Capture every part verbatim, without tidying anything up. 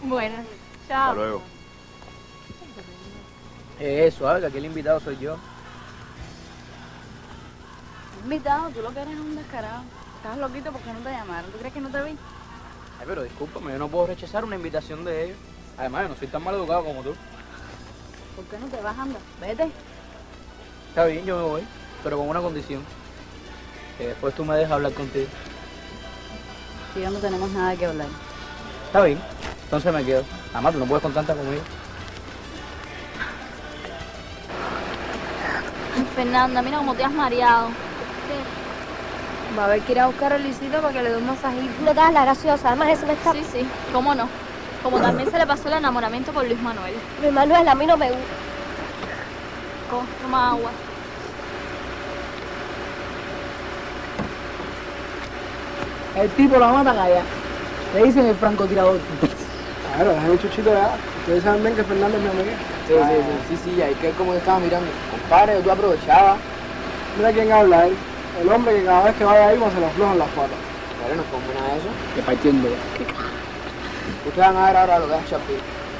Bueno, chao. Hasta luego. Eh, suave, que aquí el invitado soy yo. Invitado, tú lo que eres es un descarado. Estás loquito porque no te llamaron. ¿Tú crees que no te vi? Ay, pero discúlpame, yo no puedo rechazar una invitación de ellos. Además, yo no soy tan mal educado como tú. ¿Por qué no te vas, anda? Vete. Está bien, yo me voy, pero con una condición. Que después tú me dejas hablar contigo. Si ya no tenemos nada que hablar. Está bien, entonces me quedo. Además, tú no puedes con tanta conmigo. Fernanda, mira cómo te has mareado. Va a haber que ir a buscar a Luisito para que le dé un masajito. No te hagas la graciosa, además eso me está... Sí, sí, cómo no. Como también se le pasó el enamoramiento por Luis Manuel. Luis Manuel, a mí no me gusta. Co, toma agua. El tipo la mata allá. Le dicen el francotirador. Claro, déjame chuchito ya. Ustedes saben bien que Fernando es mi amiga. Sí, sí, sí, sí, sí, ahí que como yo estaba mirando. Compadre, tú aprovechabas. Mira quién habla él. El hombre que cada vez que vaya ahí se le aflojan las patas. Pero no fue nada de eso. Que partiendo. Ustedes van a ver ahora lo que es Chapi.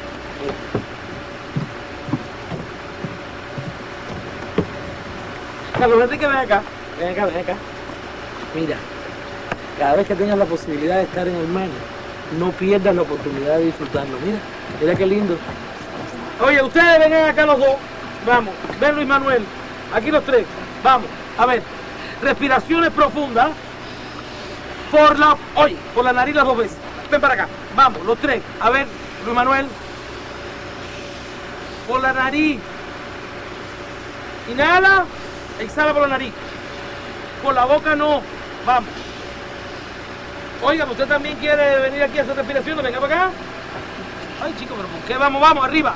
Carlos, vete que ven acá. Ven acá, ven acá. Mira, cada vez que tengas la posibilidad de estar en el mar, no pierdas la oportunidad de disfrutarlo. Mira, mira qué lindo. Oye, ustedes vengan acá los dos. Vamos, ven Luis Manuel. Aquí los tres. Vamos, a ver. Respiraciones profundas. Por la... Oye, por la nariz las dos veces. Ven para acá. Vamos, los tres. A ver, Luis Manuel. Por la nariz. Inhala. Exhala por la nariz. Por la boca no. Vamos. Oiga, ¿usted también quiere venir aquí a hacer respiración? Venga para acá. Ay, chico, pero ¿por qué? Vamos, vamos, arriba.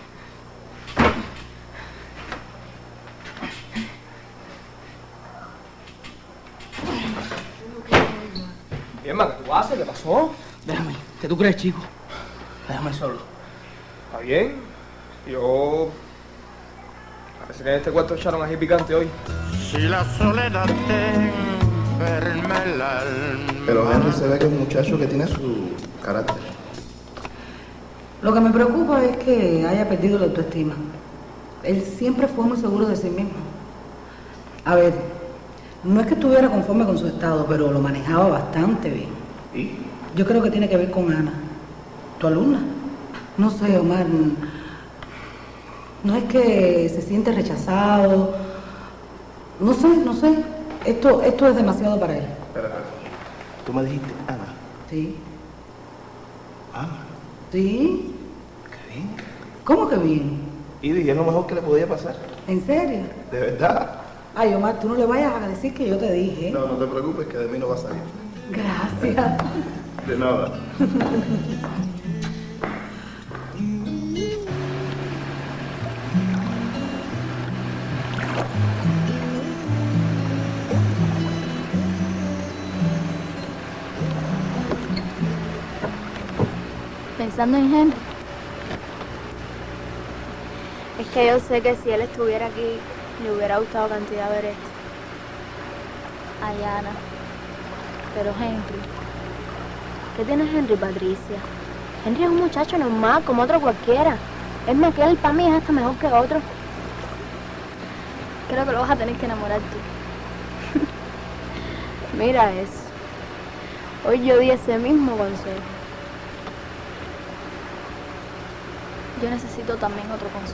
Bien, ma, ¿qué tú haces? ¿Qué pasó? Déjame, ¿qué tú crees, chico? Déjame solo. ¿Está bien? Yo... Parece que en este cuarto echaron ají picante hoy. Si la soledad te enferma el alma. Pero Henry se ve que es un muchacho que tiene su carácter. Lo que me preocupa es que haya perdido la autoestima. Él siempre fue muy seguro de sí mismo. A ver, no es que estuviera conforme con su estado, pero lo manejaba bastante bien. ¿Y? Yo creo que tiene que ver con Ana, tu alumna. No sé, Omar, no es que se siente rechazado. No sé, no sé. Esto, esto es demasiado para él. Espera, espera. ¿Tú me dijiste Ana? Sí. Ana. ¿Sí? Qué bien. ¿Cómo que bien? Y dije, es lo mejor que le podía pasar. ¿En serio? De verdad. Ay, Omar, tú no le vayas a decir que yo te dije. No, no te preocupes, que de mí no va a salir. Gracias. De nada. Pensando en Henry. Es que yo sé que si él estuviera aquí, le hubiera gustado cantidad ver esto. Ay, Ana. Pero Henry. ¿Qué tiene Henry, Patricia? Henry es un muchacho normal, como otro cualquiera. Es más que él, para mí, es hasta mejor que otro. Creo que lo vas a tener que enamorar tú. Mira eso. Hoy yo di ese mismo consejo. Yo necesito también otro consejo.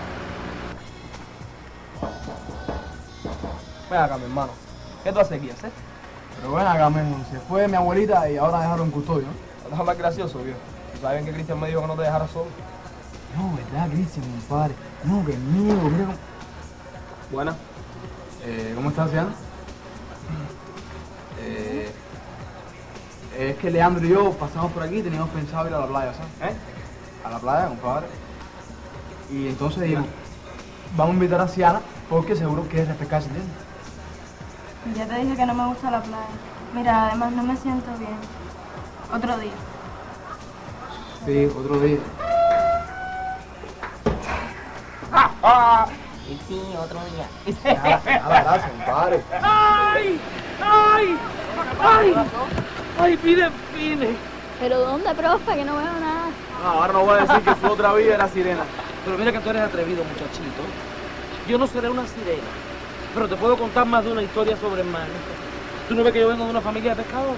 Ven acá, mi hermano. ¿Qué tú haces aquí, haces? Pero ven acá, men. Se fue mi abuelita y ahora dejaron custodio, ¿no? Déjame más gracioso, viejo. ¿Tú sabes bien que Cristian me dijo que no te dejara solo? No, ¿verdad, Cristian, compadre? No, qué miedo, mira cómo... Buena. Eh, ¿Cómo estás, Cian? Eh, es que Leandro y yo pasamos por aquí y teníamos pensado ir a la playa, ¿sabes? ¿Eh? A la playa, compadre. Y entonces dijimos, vamos a invitar a Ciana porque seguro quiere refrescarse, ¿entiendes? Ya te dije que no me gusta la playa. Mira, además no me siento bien. Otro día. Sí, otro día. ¡Ah! ¡Ah! Y sí, otro día. A la gracia, compadre. ¡Ay! ¡Ay! ¡Ay! ¡Ay, pide, pide! ¿Pero dónde, profe? Que no veo nada. No, ahora no voy a decir que su otra vida era sirena. Pero mira que tú eres atrevido, muchachito. Yo no seré una sirena, pero te puedo contar más de una historia sobre el mar. ¿Tú no ves que yo vengo de una familia de pescadores?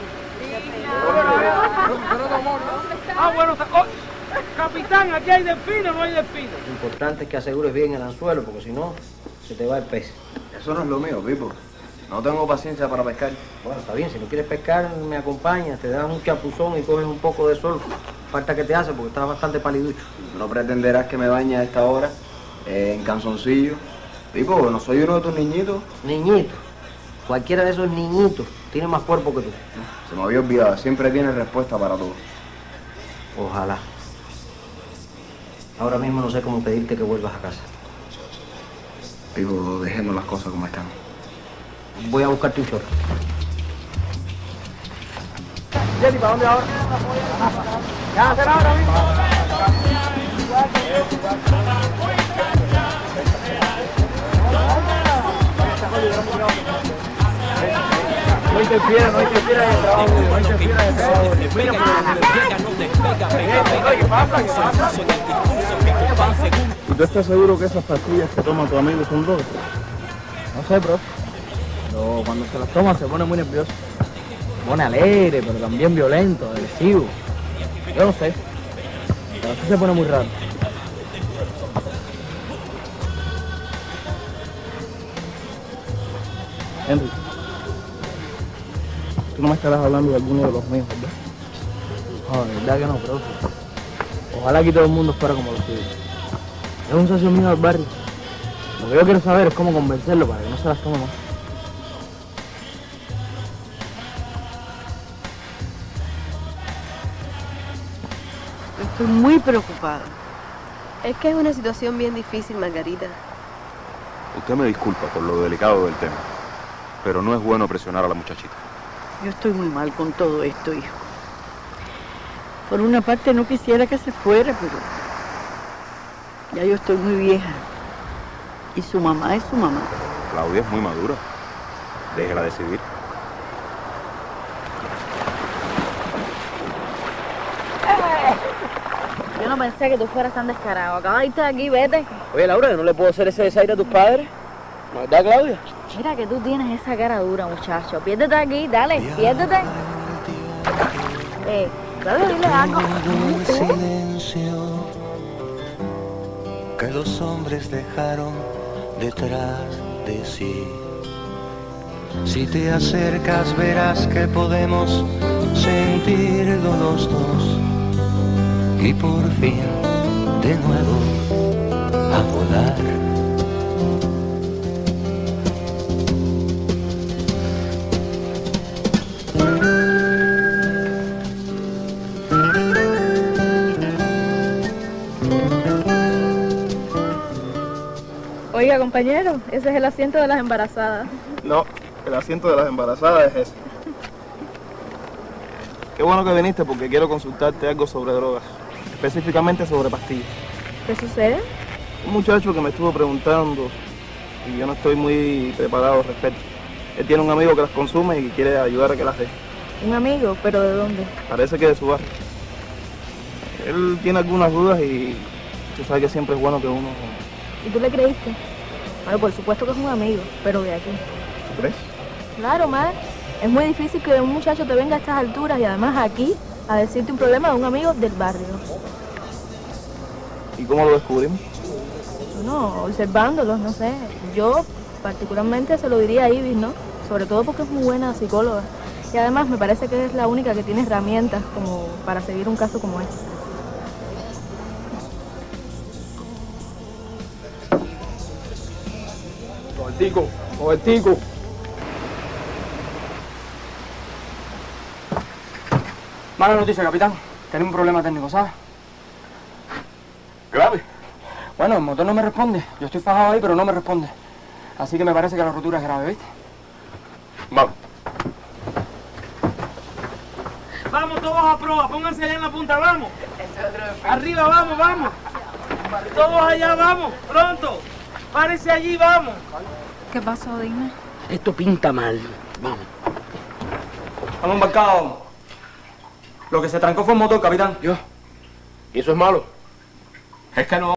Ah, bueno, está... oh, capitán, aquí hay delfines o no hay delfines. Lo importante es que asegures bien el anzuelo, porque si no, se te va el pez. Eso no es lo mío, Pipo. No tengo paciencia para pescar. Bueno, está bien, si no quieres pescar, me acompañas, te das un chapuzón y coges un poco de sol. Falta que te hace porque estás bastante paliducho. No pretenderás que me bañe a esta hora, eh, en calzoncillo. Pipo, no soy uno de tus niñitos. Niñito. Cualquiera de esos niñitos tiene más cuerpo que tú. Se me había olvidado, siempre tienes respuesta para todo. Ojalá. Ahora mismo no sé cómo pedirte que vuelvas a casa. Pipo, dejemos las cosas como están. Voy a buscarte un chorro. Jenny, ¿para dónde ahora? Ya, será ahora mismo. No interfiera, no interfiera en el trabajo, no interfiera en el trabajo. ¿Qué pasa? ¿Qué pasa? ¿Y tú estás seguro que esas pastillas que toma tu amigo son drogas? No sé, bro. Pero cuando se las toma se pone muy nervioso. Se pone alegre, pero también violento, agresivo. Yo no sé. Pero así se pone muy raro. Henry, tú no me estarás hablando de alguno de los míos, ¿verdad? No, de verdad que no, bro. Ojalá aquí todo el mundo fuera como los tuyos. Es un socio mío del barrio. Lo que yo quiero saber es cómo convencerlo para que no se las tome más. Estoy muy preocupada. Es que es una situación bien difícil, Margarita. Usted me disculpa por lo delicado del tema, pero no es bueno presionar a la muchachita. Yo estoy muy mal con todo esto, hijo. Por una parte no quisiera que se fuera, pero ya yo estoy muy vieja. Y su mamá es su mamá. Claudia es muy madura. Déjela decidir. Yo no pensé que tú fueras tan descarado. Acabas de irte de aquí, vete. Oye, Laura, ¿no le puedo hacer ese desaire a tus padres? ¿No es verdad, Claudia? Mira que tú tienes esa cara dura, muchacho. Piérdete aquí, dale, piérdete. Eh, Claudia, dile algo. Silencio que los hombres dejaron detrás de sí. Si te acercas verás que podemos sentirlo los dos y por fin de nuevo a volar. Oiga, compañero, ese es el asiento de las embarazadas. No, el asiento de las embarazadas es ese. Qué bueno que viniste porque quiero consultarte algo sobre drogas, específicamente sobre pastillas. ¿Qué sucede? Un muchacho que me estuvo preguntando y yo no estoy muy preparado al respecto. Él tiene un amigo que las consume y quiere ayudar a que las deje. ¿Un amigo? ¿Pero de dónde? Parece que de su barrio. Él tiene algunas dudas y tú sabes que siempre es bueno que uno... ¿Y tú le creíste? Bueno, por supuesto que es un amigo, pero de aquí. ¿Tú crees? Claro, Mar. Es muy difícil que un muchacho te venga a estas alturas y además aquí a decirte un problema de un amigo del barrio. ¿Y cómo lo descubrimos? No, observándolos, no sé. Yo particularmente se lo diría a Ibis, ¿no? Sobre todo porque es muy buena psicóloga. Y además me parece que es la única que tiene herramientas como para seguir un caso como este. Robertico, Robertico. Mala noticia, capitán. Tenemos un problema técnico, ¿sabes? ¿Grave? Bueno, el motor no me responde. Yo estoy fajado ahí, pero no me responde. Así que me parece que la rotura es grave, ¿viste? Vamos. Vamos todos a proa, pónganse allá en la punta, vamos. Arriba, vamos, vamos. Todos allá, vamos, pronto. Párense allí, vamos. ¿Qué pasó, dime? Esto pinta mal. Vamos. Vamos embarcados. Lo que se trancó fue el motor, capitán. Yo. ¿Y eso es malo? Es que no